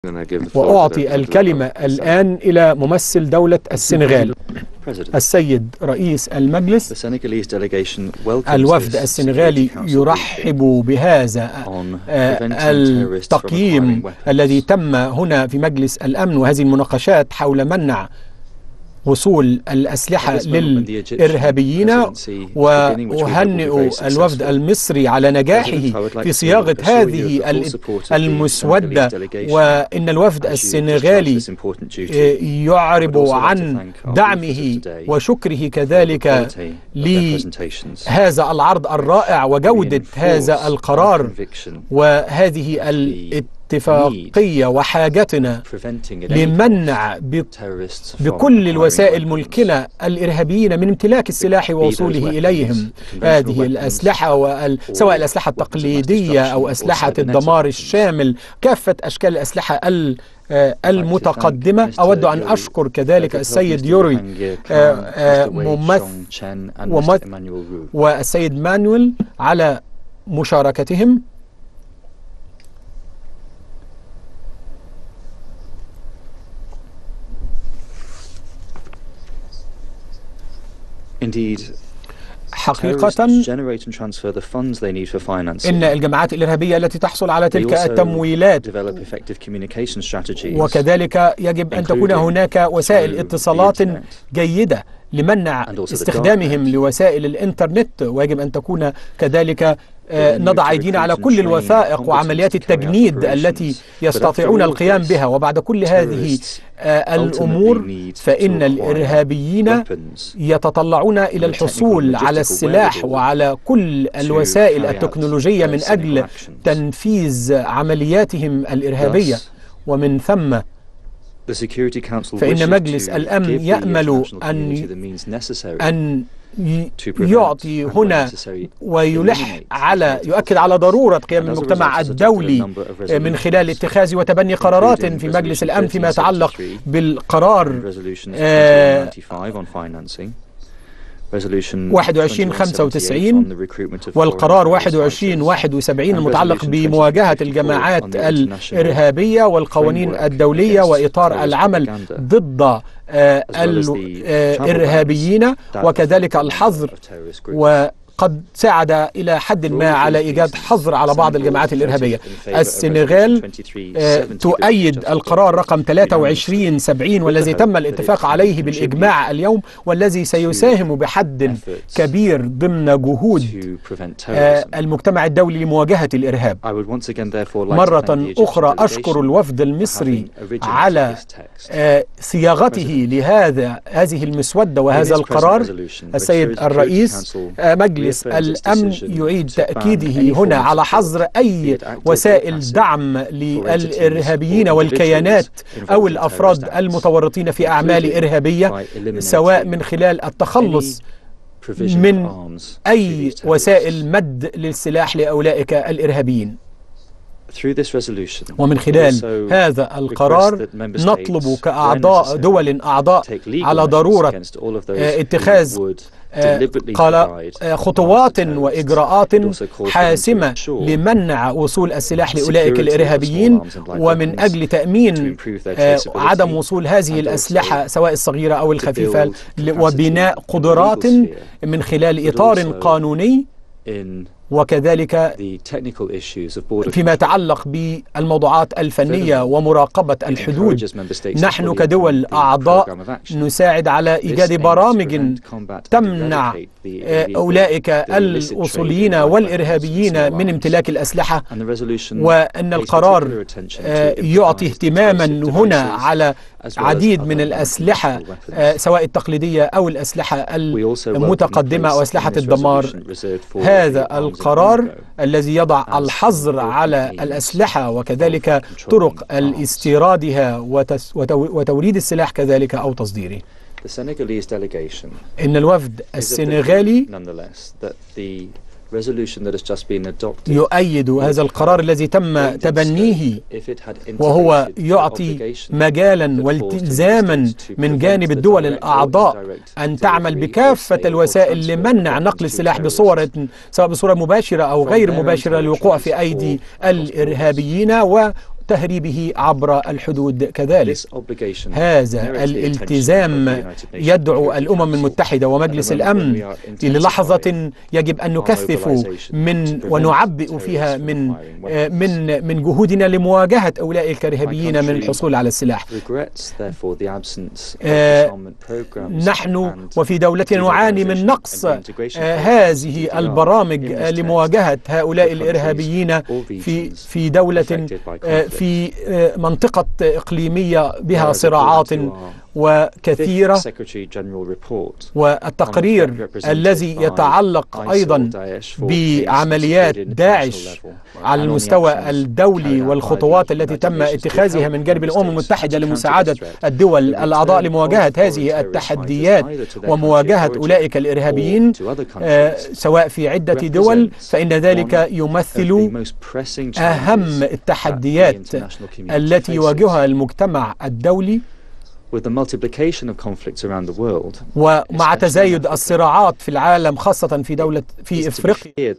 وأعطي الكلمة الآن إلى ممثل دولة السنغال السيد رئيس المجلس. الوفد السنغالي يرحب بهذا التقييم الذي تم هنا في مجلس الأمن وهذه المناقشات حول منع وصول الأسلحة للإرهابيين، وأهنئ الوفد المصري على نجاحه في صياغة هذه المسودة، وإن الوفد السنغالي يعرب عن دعمه وشكره كذلك لهذا العرض الرائع وجودة هذا القرار وهذه اتفاقية وحاجتنا لمنع بكل الوسائل الممكنة الإرهابيين من امتلاك السلاح ووصوله إليهم. هذه الأسلحة سواء الأسلحة التقليدية أو أسلحة الدمار الشامل، كافة أشكال الأسلحة المتقدمة. أود أن أشكر كذلك السيد يوري والسيد مانويل على مشاركتهم. حقيقة إن الجماعات الإرهابية التي تحصل على تلك التمويلات، وكذلك يجب أن تكون هناك وسائل اتصالات جيدة لمنع استخدامهم لوسائل الإنترنت، ويجب أن تكون كذلك نضع أيدينا على كل الوثائق وعمليات التجنيد التي يستطيعون القيام بها. وبعد كل هذه الأمور فإن الإرهابيين يتطلعون إلى الحصول على السلاح وعلى كل الوسائل التكنولوجية من أجل تنفيذ عملياتهم الإرهابية. ومن ثم فإن مجلس الأمن يأمل أن يعطي هنا يؤكد على ضرورة قيام المجتمع الدولي من خلال اتخاذ وتبني قرارات في مجلس الأمن فيما يتعلق بالقرار 2195 والقرار 2171 المتعلق بمواجهة الجماعات الإرهابية والقوانين الدولية وإطار العمل ضد الإرهابيين، وكذلك الحظر، وقد ساعد إلى حد ما على إيجاد حظر على بعض الجماعات الإرهابية. السنغال تؤيد القرار رقم 2370 والذي تم الاتفاق عليه بالإجماع اليوم، والذي سيساهم بحد كبير ضمن جهود المجتمع الدولي لمواجهة الإرهاب. مرة أخرى أشكر الوفد المصري على صياغته هذه المسودة وهذا القرار. السيد الرئيس، مجلس الأمن يعيد تأكيده هنا على حظر أي وسائل دعم للإرهابيين والكيانات أو الأفراد المتورطين في أعمال إرهابية، سواء من خلال التخلص من أي وسائل مد للسلاح لأولئك الإرهابيين. ومن خلال هذا القرار نطلب كأعضاء دول أعضاء على ضرورة اتخاذ خطوات وإجراءات حاسمة لمنع وصول السلاح لأولئك الإرهابيين، ومن أجل تأمين عدم وصول هذه الأسلحة سواء الصغيرة أو الخفيفة، وبناء قدرات من خلال إطار قانوني، وكذلك فيما يتعلق بالموضوعات الفنية ومراقبة الحدود. نحن كدول أعضاء نساعد على إيجاد برامج تمنع أولئك الأصوليين والإرهابيين من امتلاك الأسلحة، وأن القرار يعطي اهتماما هنا على عديد من الأسلحة سواء التقليدية أو الأسلحة المتقدمة أو أسلحة الدمار. هذا القرار الذي يضع الحظر على الأسلحة وكذلك طرق استيرادها وتوريد السلاح كذلك أو تصديره. إن الوفد السنغالي يؤيد هذا القرار الذي تم تبنيه، وهو يعطي مجالا والتزاما من جانب الدول الأعضاء أن تعمل بكافة الوسائل لمنع نقل السلاح سواء بصورة مباشرة أو غير مباشرة للوقوع في أيدي الإرهابيين، تهريبه عبر الحدود كذلك. هذا الالتزام يدعو الأمم المتحدة ومجلس الأمن للحظة يجب أن نكثف ونعبئ فيها من جهودنا لمواجهة أولئك الإرهابيين من الحصول على السلاح. نحن وفي دولتنا نعاني من نقص هذه البرامج لمواجهة هؤلاء الإرهابيين في دولة في منطقة إقليمية بها صراعات وكثيرة. والتقرير الذي يتعلق أيضا بعمليات داعش على المستوى الدولي والخطوات التي تم اتخاذها من جانب الأمم المتحدة لمساعدة الدول الأعضاء لمواجهة هذه التحديات ومواجهة أولئك الإرهابيين سواء في عدة دول، فإن ذلك يمثل أهم التحديات التي يواجهها المجتمع الدولي. ومع تزايد الصراعات في العالم خاصة في إفريقيا،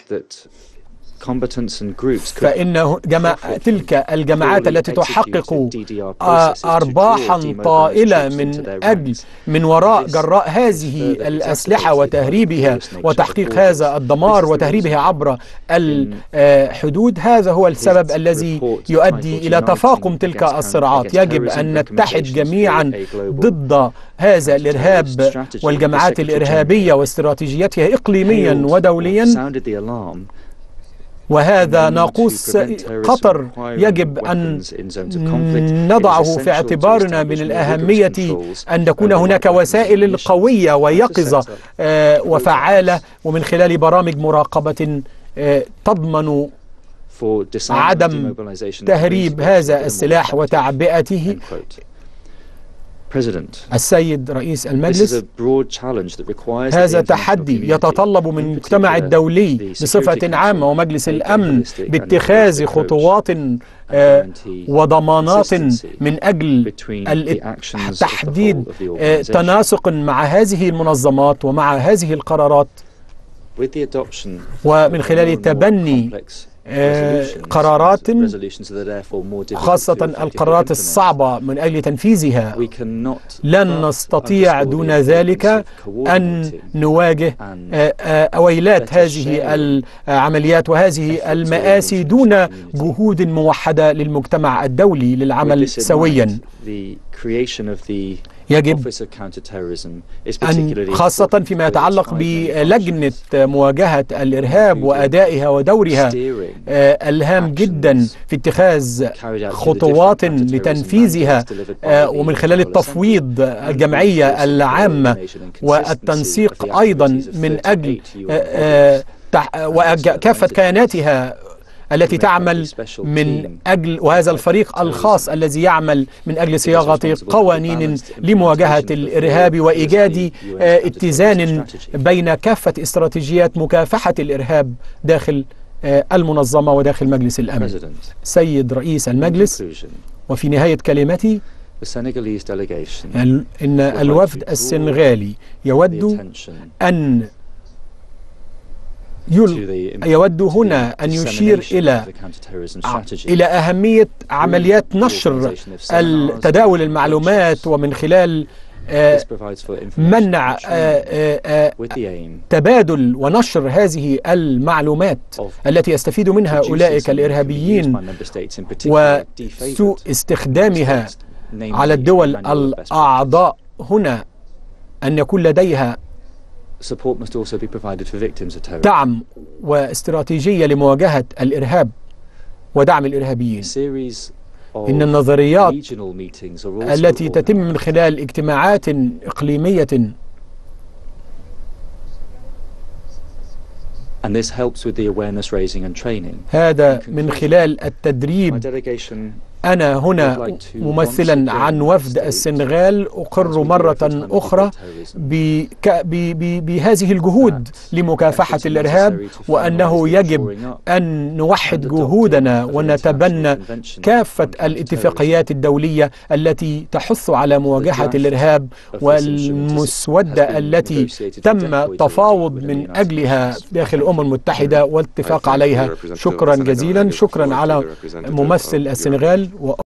فإن تلك الجماعات التي تحقق أرباحا طائلة من وراء جراء هذه الأسلحة وتهريبها وتحقيق هذا الدمار وتهريبها عبر الحدود، هذا هو السبب الذي يؤدي إلى تفاقم تلك الصراعات. يجب أن نتحد جميعا ضد هذا الإرهاب والجماعات الإرهابية واستراتيجيتها إقليميا ودوليا. وهذا ناقوس خطر يجب أن نضعه في اعتبارنا. من الأهمية أن نكون هناك وسائل قوية ويقظة وفعالة، ومن خلال برامج مراقبة تضمن عدم تهريب هذا السلاح وتعبئته. السيد رئيس المجلس، هذا تحدي يتطلب من المجتمع الدولي بصفة عامة ومجلس الأمن باتخاذ خطوات وضمانات من أجل تحديد تناسق مع هذه المنظمات ومع هذه القرارات، ومن خلال تبني قرارات خاصة القرارات الصعبة من أجل تنفيذها. لن نستطيع دون ذلك أن نواجه أويلات هذه العمليات وهذه المآسي دون جهود موحدة للمجتمع الدولي للعمل سويا. يجب أن خاصة فيما يتعلق بلجنة مواجهة الإرهاب وأدائها ودورها الهام جدا في اتخاذ خطوات لتنفيذ ومن خلال التفويض الجمعية العامة والتنسيق أيضا من أجل وكافة كياناتها التي تعمل من أجل، وهذا الفريق الخاص الذي يعمل من أجل صياغة قوانين لمواجهة الإرهاب وإيجاد اتزان بين كافة استراتيجيات مكافحة الإرهاب داخل المنظمة وداخل مجلس الأمن. سيد رئيس المجلس، وفي نهاية كلمتي، إن الوفد السنغالي يود هنا أن يشير إلى أهمية عمليات نشر تداول المعلومات، ومن خلال منع تبادل ونشر هذه المعلومات التي يستفيد منها أولئك الإرهابيين وسوء استخدامها على الدول الأعضاء هنا، أن يكون لديها دعم واستراتيجية لمواجهة الإرهاب ودعم الإرهابيين. إن النظريات التي تتم من خلال اجتماعات إقليمية هذا من خلال التدريب. أنا هنا ممثلا عن وفد السنغال أقر مرة أخرى بهذه الجهود لمكافحة الإرهاب، وأنه يجب أن نوحد جهودنا ونتبنى كافة الاتفاقيات الدولية التي تحث على مواجهة الإرهاب والمسودة التي تم تفاوض من أجلها داخل الأمم المتحدة والاتفاق عليها. شكرا جزيلا. شكرا على ممثل السنغال. و